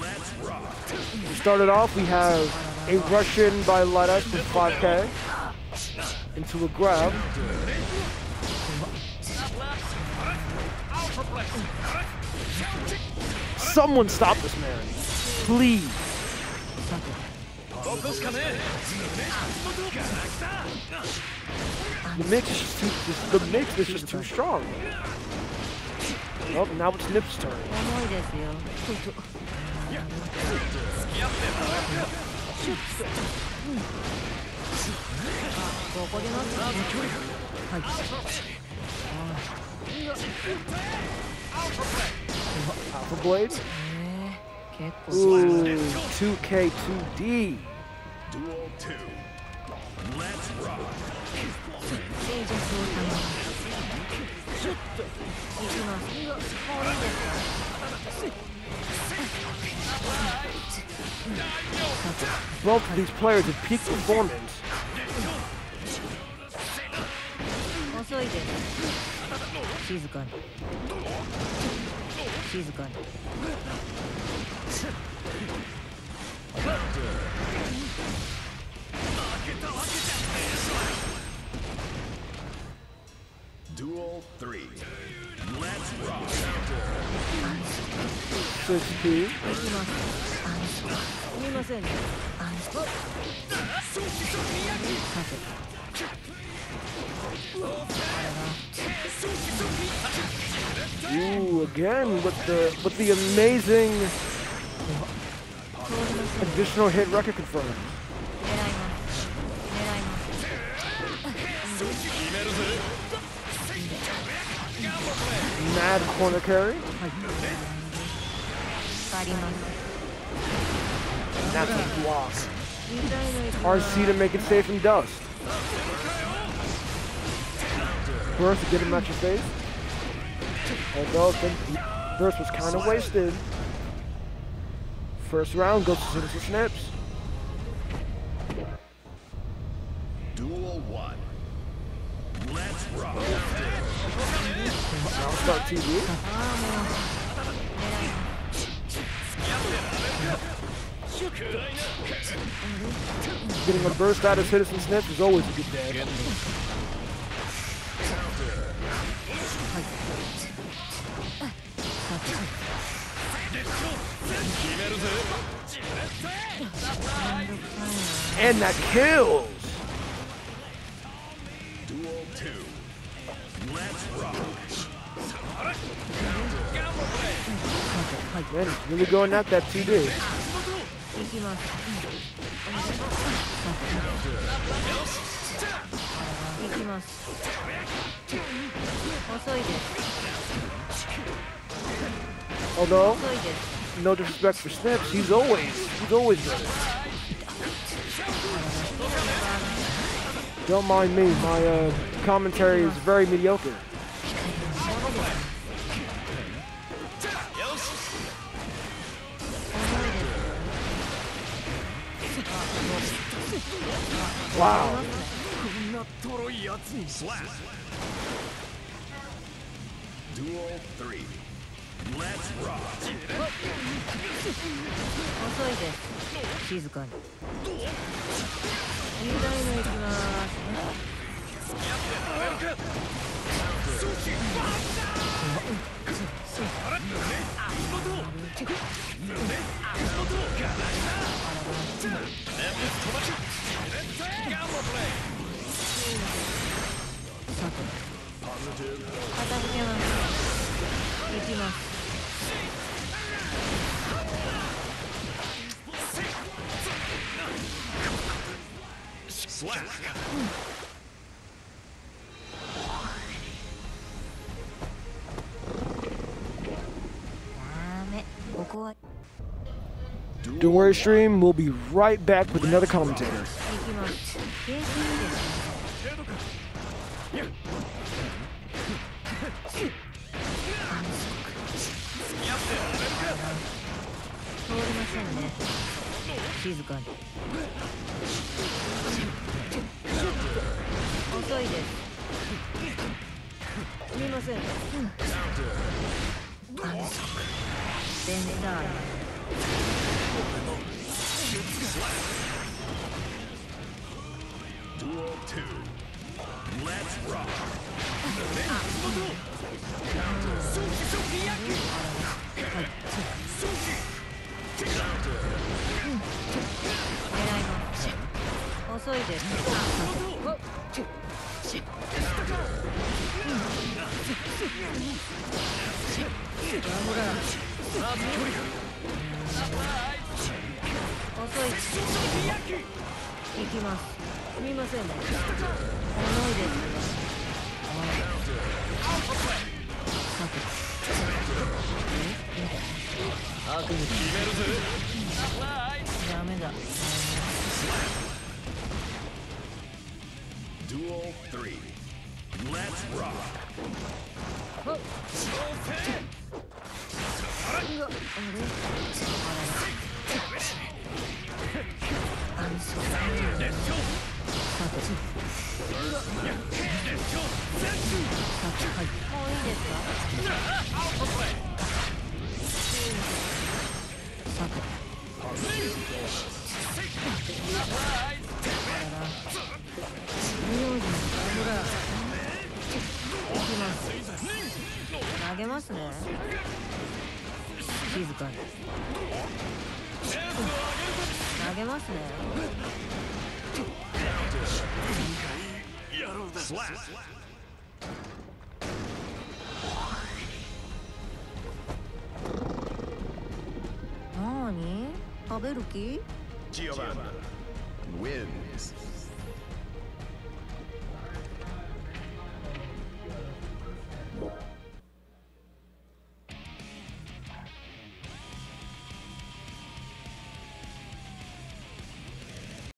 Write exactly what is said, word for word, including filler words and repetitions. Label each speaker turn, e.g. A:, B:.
A: We started off, we have a Russian by Light Ice with five K into a grab. Someone stop this man, please. The mix is just too, just, the mix is just too strong. Oh, now it's Nip's turn. Alpha Blade. Ooh, two K two D.
B: Duel two. Let's rock.
A: Both of these players have peak performance.
B: Duel three. Let's rock.
A: six P. Ooh, again with the with the amazing additional hit record confirmed. Mad corner carry. That's a block. R C to make it safe from dust. Burst to get him at your face. Although I think Burst was kind of wasted. First round goes to Citizen Snips.
B: Duel one. Let's rock.
A: Now start T V. Getting a burst out of Citizen Snips is always a good day. And that kills.
B: Duel two. Let's rock.
A: Man, he's really going at that T D. Although, no disrespect for Snips, he's always, he's always ready. Don't mind me, my uh, commentary is very mediocre. Wow.
B: Slap. Duel three. Let's rock. Slap.
A: Don't worry, stream. We'll be right back with another commentator.
B: Duel two. Let's rock.
C: 遅いです。遅い。行きます。すみませんね。遅いです。悪夢決めるぜ。ダメだ。
B: Duel three. Let's rock.
C: うわ、あれ？あらら。安心。さて。はい。もういいですか？さて。投げますね。静かに。投げますね。なーに？食べる気？
B: Giovanna wins.